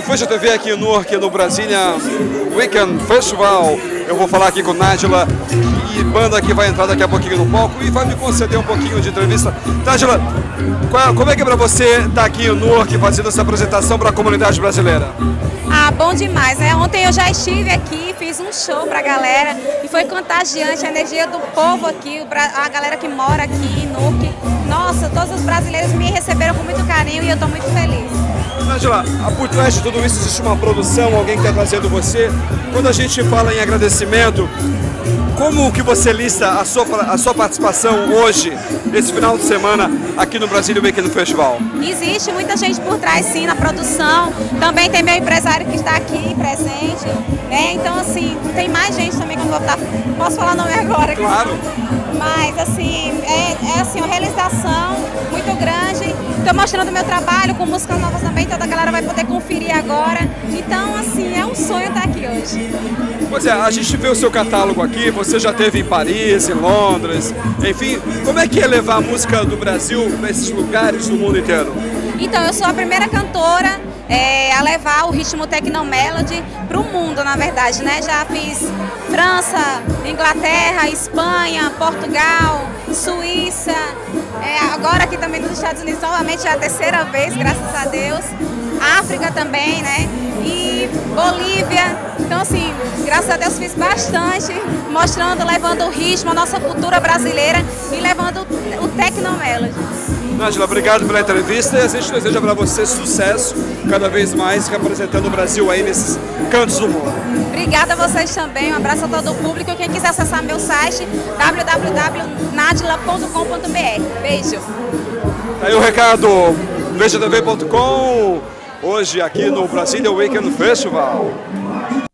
Veja TV aqui no Brasília Weekend Festival. Eu vou falar aqui com Nájila e banda que vai entrar daqui a pouquinho no palco e vai me conceder um pouquinho de entrevista. Nájila, como é que é para você estar aqui no Newark fazendo essa apresentação para a comunidade brasileira? Ah, bom demais, né? Ontem eu já estive aqui, fiz um show pra galera e foi contagiante a energia do povo aqui, a galera que mora aqui em Newark. Nossa, todos os brasileiros me receberam com muito carinho e eu tô muito feliz. Nájila, por trás de tudo isso existe uma produção, alguém que está trazendo você. Quando a gente fala em agradecimento, como que você lista a sua participação hoje, esse final de semana, aqui no Brasília Weekend Festival? Existe muita gente por trás, sim, na produção. Também tem meu empresário que está aqui presente, né? Então, assim, tem mais gente também que eu não vou estar... Posso falar o nome agora? Claro. Mas, assim, é assim, uma realização muito grande. Estou mostrando meu trabalho com músicas novas também, toda a galera vai poder conferir agora. Então, assim, é um sonho estar aqui hoje. Pois é, a gente vê o seu catálogo aqui, você já esteve em Paris, em Londres, enfim, como é que é levar a música do Brasil para esses lugares do mundo inteiro? Então, eu sou a primeira cantora a levar o ritmo Tecnomelody para o mundo, na verdade, né? Já fiz França, Inglaterra, Espanha, Portugal, Suíça, agora aqui também nos Estados Unidos, novamente é a terceira vez, graças a Deus, África também, né? E Bolívia. Então, assim, graças a Deus fiz bastante, mostrando, levando o ritmo, a nossa cultura brasileira e levando o Tecnomelody. Nájila, obrigado pela entrevista e a gente deseja para você sucesso, cada vez mais representando o Brasil aí nesses cantos do mundo. Obrigada a vocês também, um abraço a todo o público. Quem quiser acessar meu site, www.nadila.com.br. Beijo. Tá aí o recado, vejatv.com, hoje aqui no Brasília Weekend Festival.